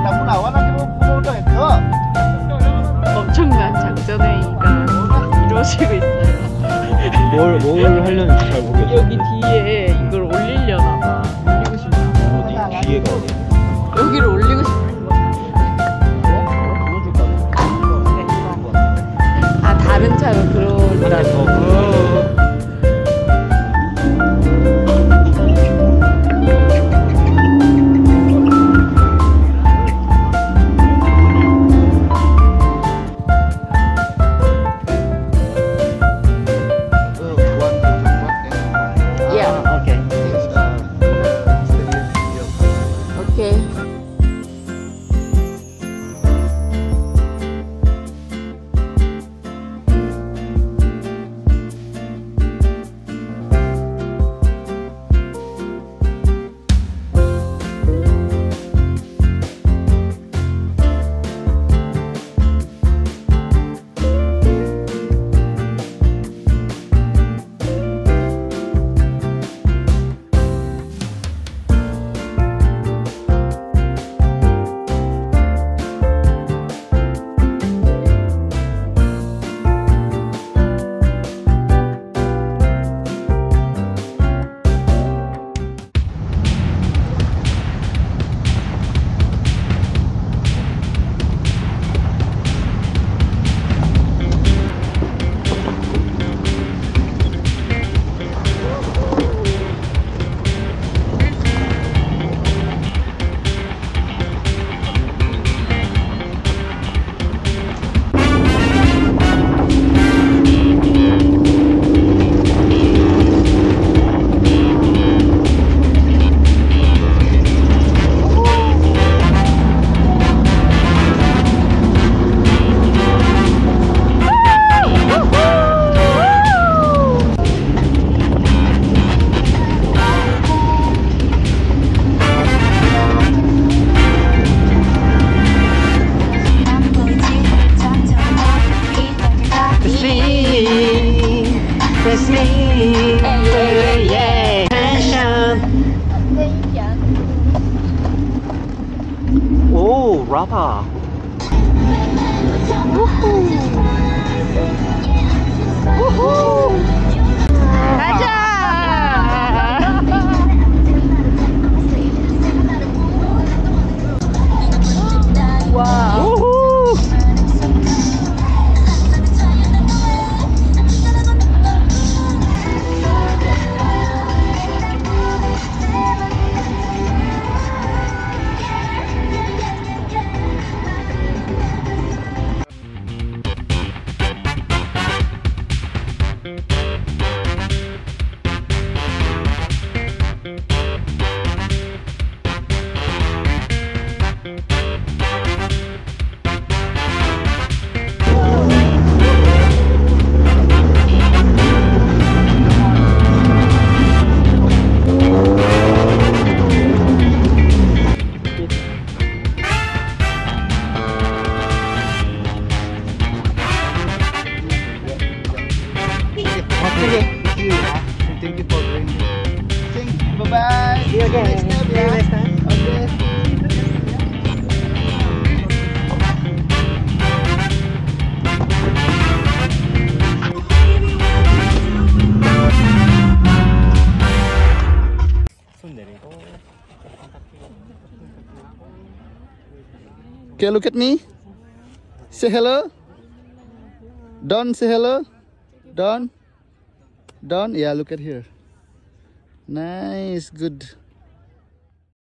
엄청난 작전회의가 이루어지고 있어요. 뭘 하려는지 잘 모르겠어요. 여기 뒤에 이걸 올리려나 봐. 올리고 싶나 봐. 어디 뒤에가 어디? 여기를 올리고 싶은 거. 아, 다른 차로 들어온다고. 오, 라파. 가자! 와. Thank you for bringing. Thank you. Bye bye. See you again. See you next time. Okay. 손 내리고. Okay, look at me. Say hello. Don, say hello. Don. Don. Yeah, look at here. Nice. Good.